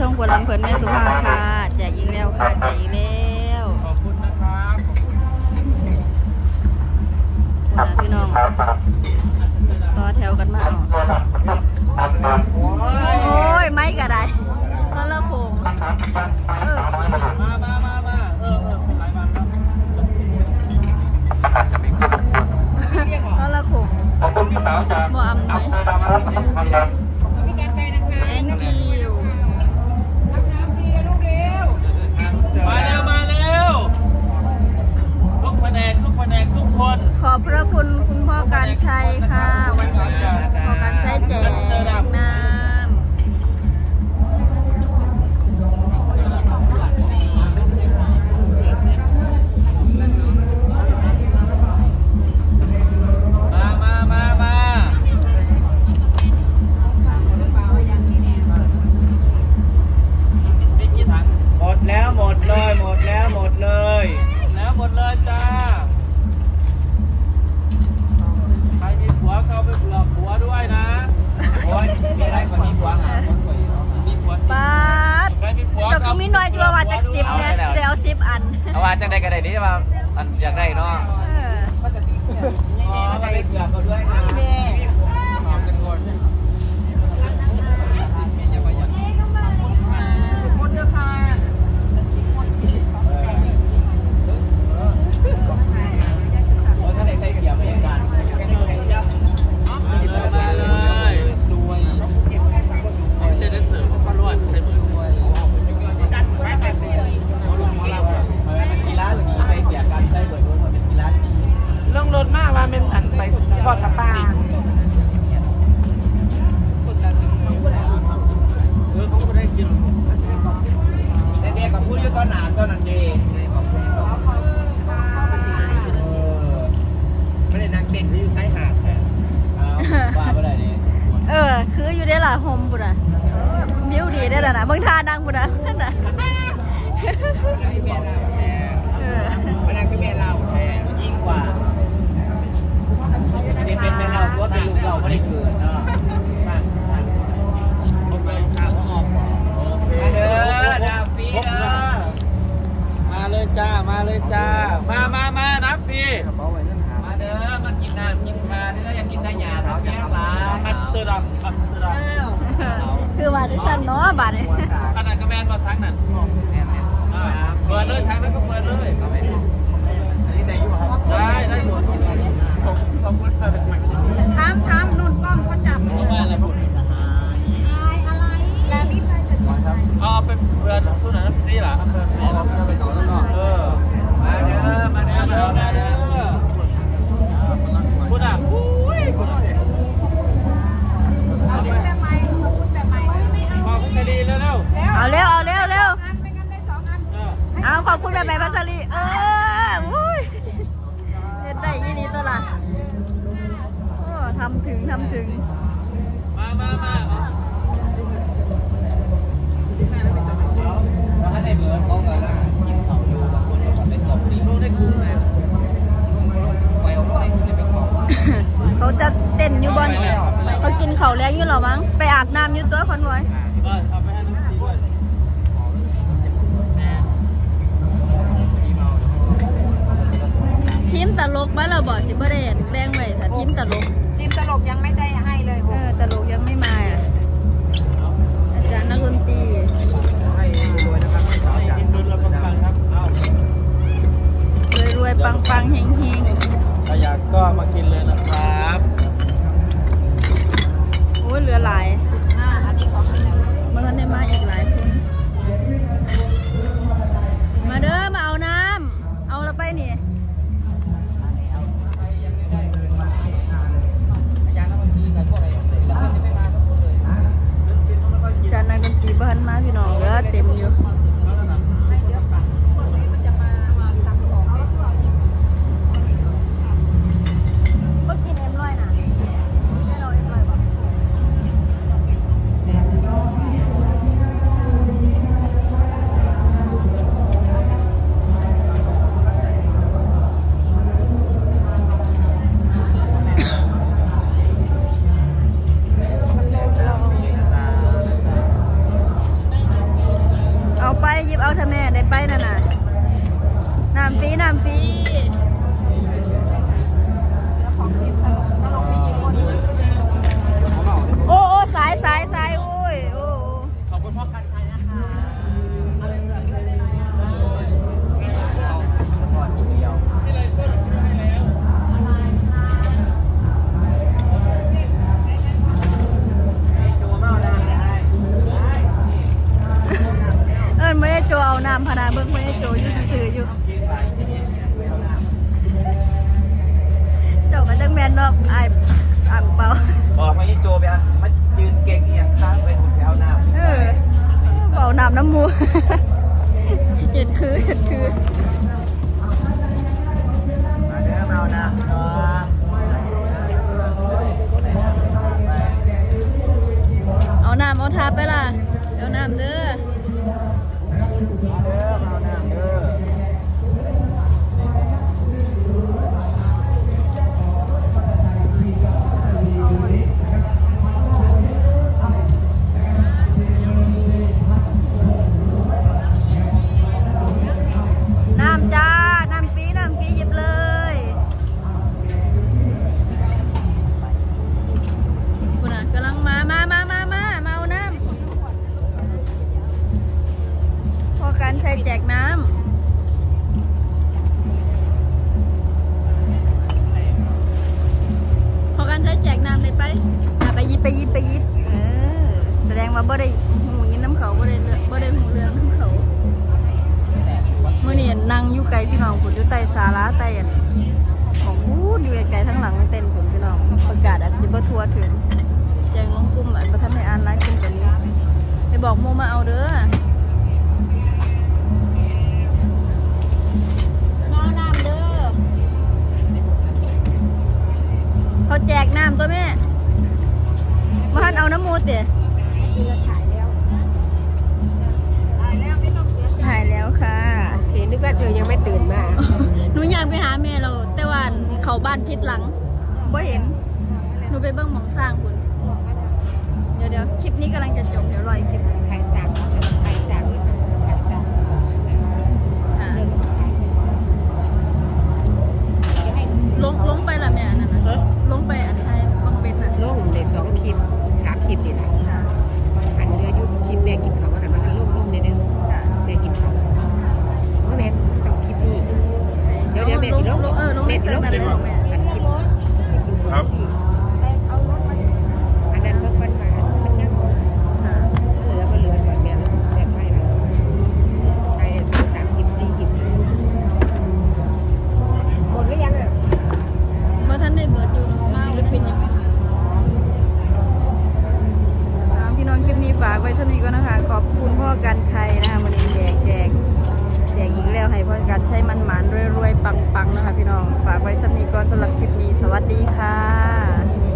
ช่องคนลำเพลินแม่สุภาค่ะแจกอีกแล้วค่ะแจกอีกแล้วขอบคุณนะครับพี่น้องต่อแถวกันมาโอ้ยไม่กระไดก็เลิกโค้งมาเป็นหลายวันแล้วก็เลิกโค้งขอบคุณพี่สาวจากบัวอำนวยพี่การชัยนะคะ thank you มาเร็วทุกแผนกทุกคนขอบพระคุณคุณพ่อการชัยค่ะวันนี้พ่อการชัยแจกน้ำจ้าใครมีผัวเข้าไปเผื่อผัวด้วยนะโอ้ยมีอะไรกว่ามีผัวหาคนก่อนมีผัวป้าแต่คือมีน้อยจังว่าจาก10เนี่ยที่ได้เอา10อันเอาว่าจังใดก็ได้นี่ว่าอันอยากได้เนาะก็จะมีอะไรเผื่อเขาด้วยนะแม่คืออยู่ได้ล่ะโฮมบุญอ่ะบิวดีได้ล่ะนะเบิ่งท่าดังบุญอ่ะน่ะมันนั่นคือแม่เราแทนยิ่งกว่านี่เป็นแม่เราตัวเป็นลูกเราไม่ได้เกิดเนาะข้าวออกมาเด้อน้ำฟรีเด้อมาเลยจ้ามาน้ำฟรีมาเด้อมากินน้ำกินคาเด้ออยากกินได้หยาเท่าแก้วล้าอัสเตอร์ดัมคือว่าดิฉันเนาะบาดนี้ขนาดกระแมนมาทั้งนั้นเปิดเลยทางนั้นก็เปิดเลยได้หมดขอบคุณถามนุ่นกล้องเขาจับมาอะไรบุญอะไรแล้วมีไฟจะจุดไหมเอาไปเปิดทุนไหนนี่ล่ะเปิดนี่เราไปต่อแล้วเนาะมาเด้อคุณอ่ะคุณแบบใหม่ขอบคุณคดีแล้วเอาเร็วเอาขอบคุณแบบใหม่พัชรีเฮ็ดได้ยี่นี้ตัวละทำถึงมาถ้าในเบอร์เขาก็กินเขาอยู่บางคนก็เป็น2 4ลูกได้คุ้มเลยไปเอาไปคุ้มได้เป็นของเขาจะเต้นอยู่บนเขากินเขาแล้วอยู่หรอมั้งไปอาบน้ำอยู่ตัวคนไว้เอาไปให้น้ำซีด้วยทีมตลกบ้านเราบอกสิบ่ได้แบ่งไว้ถ้าทีมตลกยังไม่ได้ให้เลยตลกยังไม่มาอาจารย์นักดนตรีให้รวยนะครับรวยปังเฮงถ้าอยากก็มากินเลยนะครับโอ้ยเหลือหลายอันนี้ของเมื่อได้มาอีกหลายคนมาเด้อมาเอาน้ำเอาละไปนี่จานนักดนตรีบ้านมาพี่น้องเหลือเต็มอยู่เบิ่งไว้ให้โจอยู่ซื่อๆอยู่เจ้าก็จังแม่นเนาะอ้ายอ่างเปาบอกมาที่โจไปมายืนเก่งอย่างข้างไปหุ่นแถวหน้าเบาน้ำน้ำมูเห็นคือมาเด้อมาเอาน้ำเนาะเอาน้ำเอาทาไปล่ะเอาน้ำเด้อมาเด้อมาเอาน้ำเด้อน้ำจ้าน้ำฟรีหยิบเลยคุณน่ะกำลังมาเอาน้ำพอการใช้แจกน้ำพอการใช้แจกน้ำเลยไปไปยิบแสดงว่าบ่ได้หูยินน้ำเขาบ่ได้หูเรื่องน้ำเขาเมื่อนี่นั่งอยู่ไกลพี่น้องผมอยู่ใต้ศาลาใต้ของพูดอยู่ไกลทั้งหลังเต้นผมพี่น้องประกาศอาชีพทัวร์ถึงแจ้งลงกลุ่มประทับให้อ่านไลน์กลุ่มกันนี้ไปบอกโมมาเอาเด้อมาน้ำเด้อเขาแจกน้ำตัวแม่มาหันเอาน้ำมูดเตี๋ยถ่ายแล้วค่ะเห็นนึกว่าเธอยังไม่ตื่นมาหนูอยากไปหาแม่เราแต่ว่าเขาบ้านพิษหลังบ่เห็นหนูไปเบิ้งหมองสร้างคุณเดี๋ยวคลิปนี้กำลังจะจบเดี๋ยวรออีกคลิปใครสั่งใครสั่งใครสั่งค่ะเลิกจะให้ลงไปละแม่นั่นนะลงไปอันไทยบังเบ็ดน่ะลงใน2 คลิป3 คลิปนี่แหละอันเรือยุคลิปแม่กินข้าวว่ากันมันก็ลงในเด้อแม่กินข้าวเพราะแม่ต้องคลิปนี้เดี๋ยวแม่สิลงลงแม่สิลงนั่นเดี๋ยวแม่อันคลิปครับอันนั้นเมื่อก่อนมามันยังเหลือก่อนแม่แจกให้แล้วใช่2-3 คลิป4 คลิปหมดหรือยังอ่ะเมื่อท่านได้เบิดอยู่มาศิลปินยังไม่มาพี่น้องคลิปนี้ฝากไว้ช่วงนี้ก็นะคะขอบคุณพ่อกันชัยนะคะวันนี้แจกอีกแล้วให้พ่อกันชัยมันหมานรวยๆปังๆนะคะพี่น้องฝากไว้ช่วงนี้ก่อนสำหรับคลิปนี้สวัสดีค่ะ